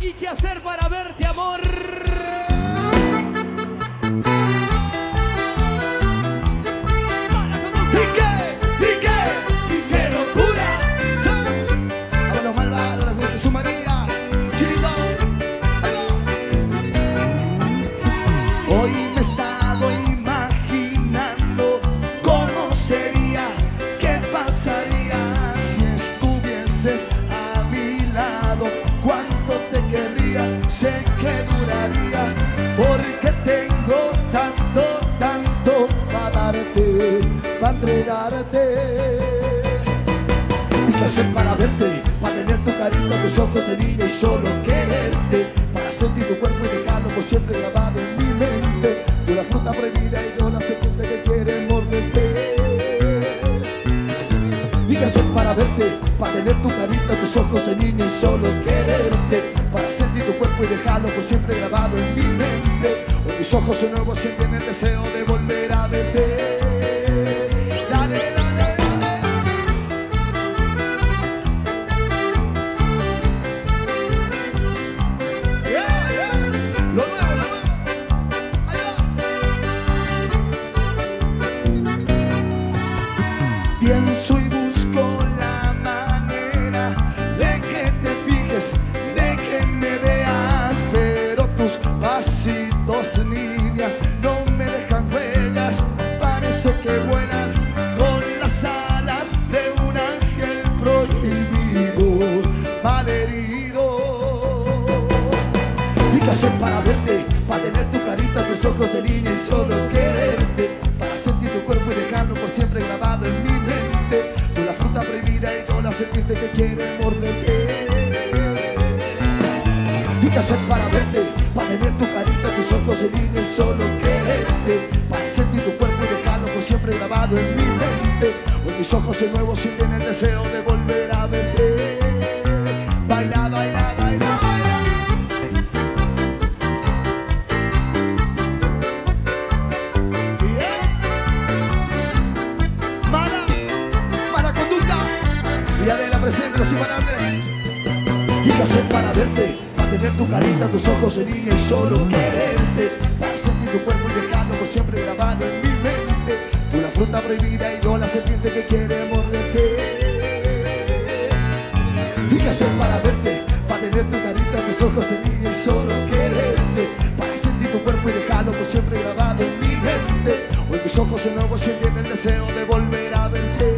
¿Y qué hacer para verte, amor? ¿Y qué locura? A los malvados les gusta su María. Chilito, hoy me he estado imaginando cómo sería, qué pasaría si estuvieses a mi lado. Cuánto te querría, sé que duraría, porque tengo tanto, tanto para darte, para entregarte. ¿Y qué hacer para verte? Para tener tu carita, tus ojos de niña y solo quererte, para sentir tu cuerpo y dejarlo por siempre grabado en mi mente. Tú la fruta prohibida y yo la serpiente que quiere morderte. ¿Y qué hacer para verte? Para tener tu carita, tus ojos de niña y solo quererte, para sentir tu cuerpo y dejarlo por siempre grabado en mi mente. Hoy mis ojos de nuevo sienten el deseo de volver a verte. Dale, dale, dale. Yeah, yeah. Lo nuevo, lo nuevo. Ahí va. Pienso y busco la manera de que te fijes, de que me veas, pero tus pasitos, niña, no me dejan huellas. Parece que vuelan con las alas de un ángel prohibido, malherido. ¿Y qué hacer para verte? Para tener tu carita, tus ojos de niña y solo quererte, para sentir tu cuerpo y dejarlo por siempre grabado en mi mente. Tú la fruta prohibida y yo la serpiente que quiere morderte. ¿Y qué hacer para verte? Para tener tu carita, tus ojos de niña y solo quererte, para sentir tu cuerpo y dejarlo por siempre grabado en mi mente. Hoy mis ojos de nuevo sienten el deseo de volver a verte. Baila, baila, baila, baila. Mala conducta. Y Adela presente los imparables. ¿Y qué hacer para verte? Para tener tu carita, tus ojos de niña y solo quererte, para sentir tu cuerpo y dejarlo por siempre grabado en mi mente. Tú la fruta prohibida y yo la serpiente que quiere morderte. ¿Y qué hacer para verte? Para tener tu carita, tus ojos de niña y solo quererte, para sentir tu cuerpo y dejarlo por siempre grabado en mi mente. Hoy mis ojos de nuevo sienten el deseo de volver a verte.